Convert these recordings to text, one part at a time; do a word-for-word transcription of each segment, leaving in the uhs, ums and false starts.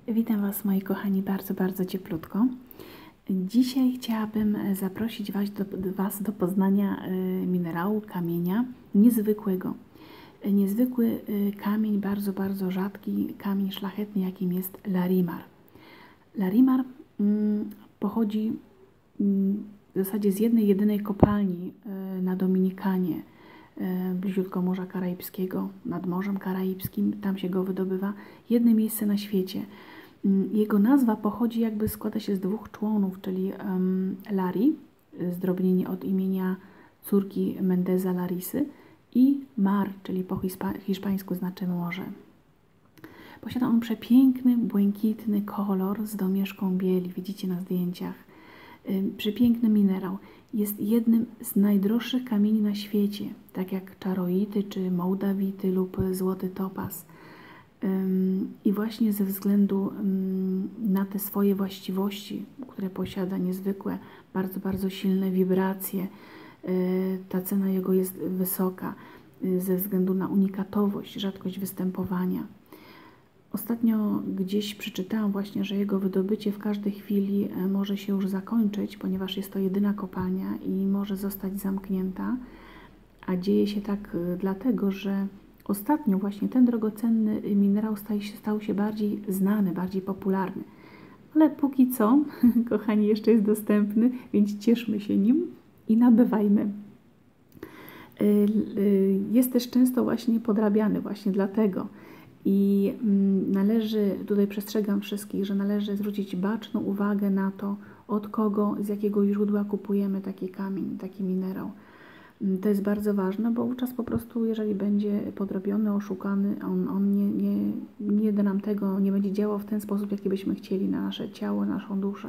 Witam Was, moi kochani, bardzo, bardzo cieplutko. Dzisiaj chciałabym zaprosić Was do, was do poznania minerału, kamienia niezwykłego. Niezwykły kamień, bardzo, bardzo rzadki kamień szlachetny, jakim jest larimar. Larimar mm, pochodzi mm, w zasadzie z jednej, jedynej kopalni na Dominikanie, bliziutko Morza Karaibskiego, nad Morzem Karaibskim, tam się go wydobywa. Jedno miejsce na świecie. Jego nazwa pochodzi, jakby składa się z dwóch członów, czyli um, Lari, zdrobnienie od imienia córki Mendeza Larisy, i Mar, czyli po hiszpańsku znaczy morze. Posiada on przepiękny, błękitny kolor z domieszką bieli, widzicie na zdjęciach. Przepiękny minerał. Jest jednym z najdroższych kamieni na świecie, tak jak czaroity, czy mołdawity lub złoty topaz. I właśnie ze względu na te swoje właściwości, które posiada, niezwykłe, bardzo, bardzo silne wibracje, ta cena jego jest wysoka ze względu na unikatowość, rzadkość występowania. Ostatnio gdzieś przeczytałam właśnie, że jego wydobycie w każdej chwili może się już zakończyć, ponieważ jest to jedyna kopalnia i może zostać zamknięta. A dzieje się tak dlatego, że ostatnio właśnie ten drogocenny minerał stał się, stał się bardziej znany, bardziej popularny. Ale póki co, kochani, jeszcze jest dostępny, więc cieszmy się nim i nabywajmy. Jest też często właśnie podrabiany właśnie dlatego. I należy, tutaj przestrzegam wszystkich, że należy zwrócić baczną uwagę na to, od kogo, z jakiego źródła kupujemy taki kamień, taki minerał. To jest bardzo ważne, bo wówczas po prostu, jeżeli będzie podrobiony, oszukany, on, on nie, nie, nie da nam tego, nie będzie działał w ten sposób, jaki byśmy chcieli na nasze ciało, naszą duszę.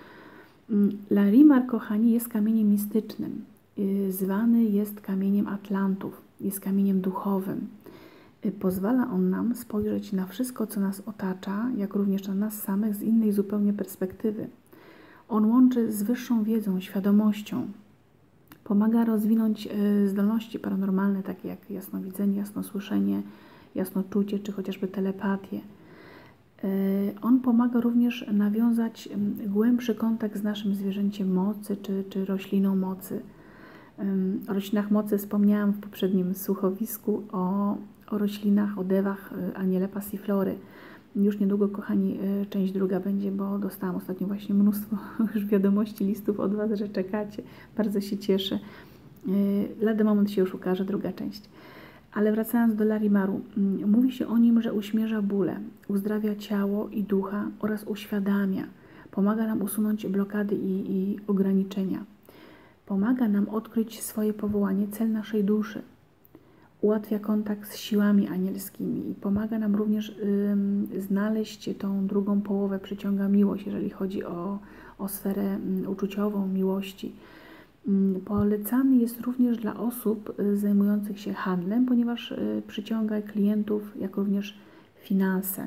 Larimar, kochani, jest kamieniem mistycznym. Zwany jest kamieniem Atlantów, jest kamieniem duchowym. Pozwala on nam spojrzeć na wszystko, co nas otacza, jak również na nas samych z innej zupełnie perspektywy. On łączy z wyższą wiedzą, świadomością. Pomaga rozwinąć zdolności paranormalne, takie jak jasnowidzenie, jasnosłyszenie, jasnoczucie, czy chociażby telepatię. On pomaga również nawiązać głębszy kontakt z naszym zwierzęciem mocy, czy, czy rośliną mocy. O roślinach mocy wspomniałam w poprzednim słuchowisku, o, o roślinach, o dewach Aniele Passiflory. Już niedługo, kochani, część druga będzie, bo dostałam ostatnio właśnie mnóstwo już wiadomości, listów od Was, że czekacie. Bardzo się cieszę. Lada moment się już ukaże druga część. Ale wracając do Larimaru, mówi się o nim, że uśmierza bóle, uzdrawia ciało i ducha oraz uświadamia. Pomaga nam usunąć blokady i, i ograniczenia. Pomaga nam odkryć swoje powołanie, cel naszej duszy. Ułatwia kontakt z siłami anielskimi i pomaga nam również y, znaleźć tą drugą połowę, przyciąga miłość, jeżeli chodzi o, o sferę y, uczuciową, miłości. Y, polecany jest również dla osób y, zajmujących się handlem, ponieważ y, przyciąga klientów, jak również finanse.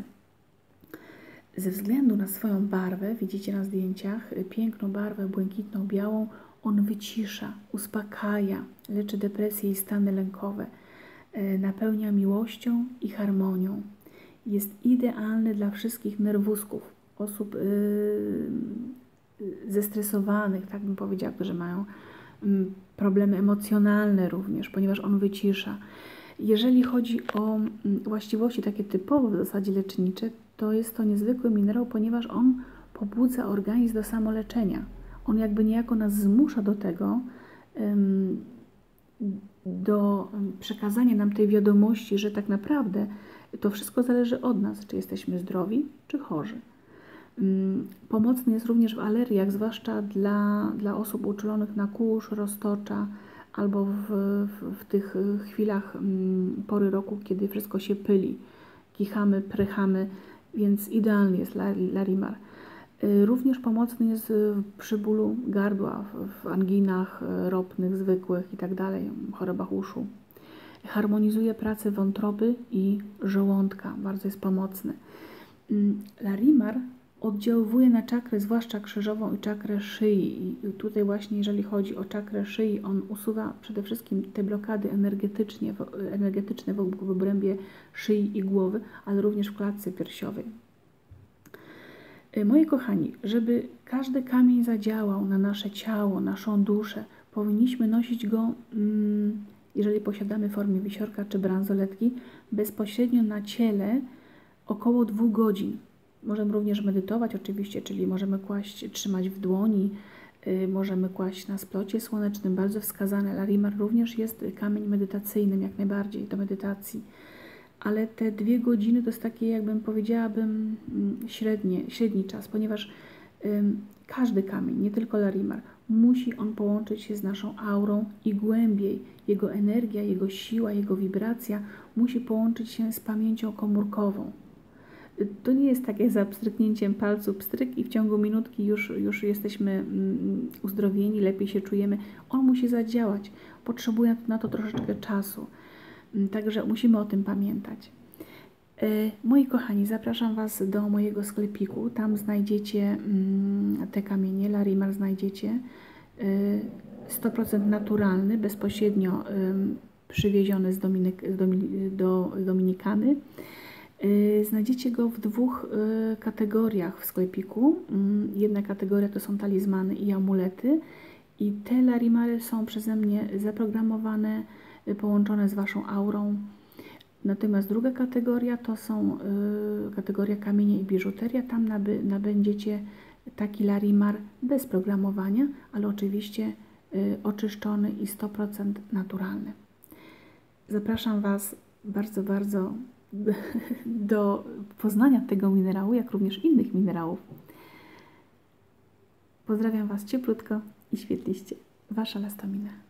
Ze względu na swoją barwę, widzicie na zdjęciach, y, piękną barwę błękitną, białą, on wycisza, uspokaja, leczy depresje i stany lękowe. Napełnia miłością i harmonią. Jest idealny dla wszystkich nerwusków, osób yy, zestresowanych, tak bym powiedziała, którzy mają yy, problemy emocjonalne również, ponieważ on wycisza. Jeżeli chodzi o yy, właściwości takie typowo w zasadzie lecznicze, to jest to niezwykły minerał, ponieważ on pobudza organizm do samoleczenia. On jakby niejako nas zmusza do tego, yy, do przekazania nam tej wiadomości, że tak naprawdę to wszystko zależy od nas, czy jesteśmy zdrowi, czy chorzy. Pomocny jest również w aleriach, zwłaszcza dla, dla osób uczulonych na kurz, roztocza, albo w, w, w tych chwilach pory roku, kiedy wszystko się pyli, kichamy, prychamy, więc idealny jest Larimar. Również pomocny jest przy bólu gardła, w anginach ropnych, zwykłych i tak dalej, chorobach uszu. Harmonizuje pracę wątroby i żołądka, bardzo jest pomocny. Larimar oddziałuje na czakrę, zwłaszcza krzyżową i czakrę szyi. I tutaj właśnie, jeżeli chodzi o czakrę szyi, on usuwa przede wszystkim te blokady energetycznie, energetyczne w obrębie szyi i głowy, ale również w klatce piersiowej. Moi kochani, żeby każdy kamień zadziałał na nasze ciało, naszą duszę, powinniśmy nosić go, jeżeli posiadamy w formie wisiorka czy bransoletki, bezpośrednio na ciele około dwóch godzin. Możemy również medytować oczywiście, czyli możemy kłaść, trzymać w dłoni, możemy kłaść na splocie słonecznym, bardzo wskazane. Larimar również jest kamień medytacyjnym, jak najbardziej do medytacji. Ale te dwie godziny to jest takie, jakbym powiedziałabym, średnie, średni czas, ponieważ ym, każdy kamień, nie tylko larimar, musi on połączyć się z naszą aurą i głębiej. Jego energia, jego siła, jego wibracja musi połączyć się z pamięcią komórkową. To nie jest takie za pstryknięciem palcu, pstryk i w ciągu minutki już, już jesteśmy mm, uzdrowieni, lepiej się czujemy. On musi zadziałać. Potrzebuje na to troszeczkę czasu. Także musimy o tym pamiętać. Moi kochani, zapraszam Was do mojego sklepiku. Tam znajdziecie te kamienie, larimar znajdziecie. sto procent naturalny, bezpośrednio przywieziony z Dominik, do Dominikany. Znajdziecie go w dwóch kategoriach w sklepiku. Jedna kategoria to są talizmany i amulety. I te larimary są przeze mnie zaprogramowane, połączone z Waszą aurą. Natomiast druga kategoria to są y, kategoria kamienie i biżuteria. Tam naby, nabędziecie taki larimar bez programowania, ale oczywiście y, oczyszczony i sto procent naturalny. Zapraszam Was bardzo, bardzo do poznania tego minerału, jak również innych minerałów. Pozdrawiam Was cieplutko i świetliście. Wasza Lastomina.